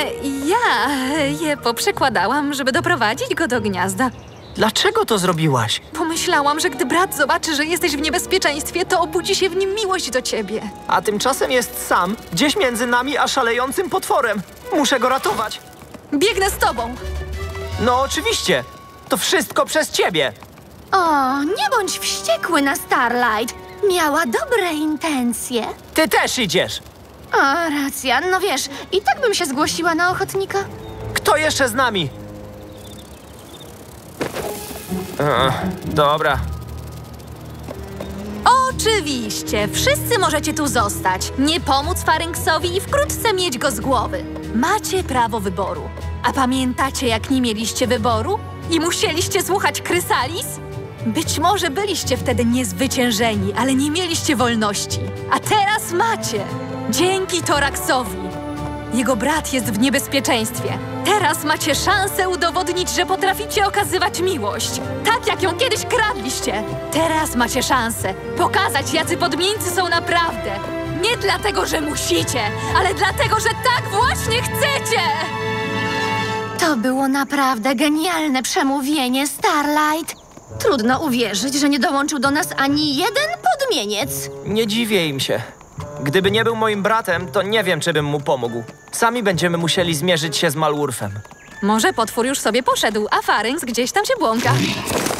Ja je poprzekładałam, żeby doprowadzić go do gniazda. Dlaczego to zrobiłaś? Pomyślałam, że gdy brat zobaczy, że jesteś w niebezpieczeństwie, to obudzi się w nim miłość do ciebie. A tymczasem jest sam, gdzieś między nami a szalejącym potworem. Muszę go ratować. Biegnę z tobą! No oczywiście. To wszystko przez ciebie. O, nie bądź wściekły na Starlight. Miała dobre intencje. Ty też idziesz. O, racja. No wiesz, i tak bym się zgłosiła na ochotnika. Kto jeszcze z nami? Dobra. Oczywiście, wszyscy możecie tu zostać. Nie pomóc Faryngsowi i wkrótce mieć go z głowy. Macie prawo wyboru. A pamiętacie, jak nie mieliście wyboru? I musieliście słuchać Chrysalis? Być może byliście wtedy niezwyciężeni, ale nie mieliście wolności. A teraz macie! Dzięki Toraxowi. Jego brat jest w niebezpieczeństwie. Teraz macie szansę udowodnić, że potraficie okazywać miłość. Tak jak ją kiedyś kradliście. Teraz macie szansę pokazać, jacy podmieńcy są naprawdę. Nie dlatego, że musicie, ale dlatego, że tak właśnie chcecie! To było naprawdę genialne przemówienie, Starlight. Trudno uwierzyć, że nie dołączył do nas ani jeden podmieniec. Nie dziwię im się. Gdyby nie był moim bratem, to nie wiem, czy bym mu pomógł. Sami będziemy musieli zmierzyć się z Malwurfem. Może potwór już sobie poszedł, a Farynx gdzieś tam się błąka.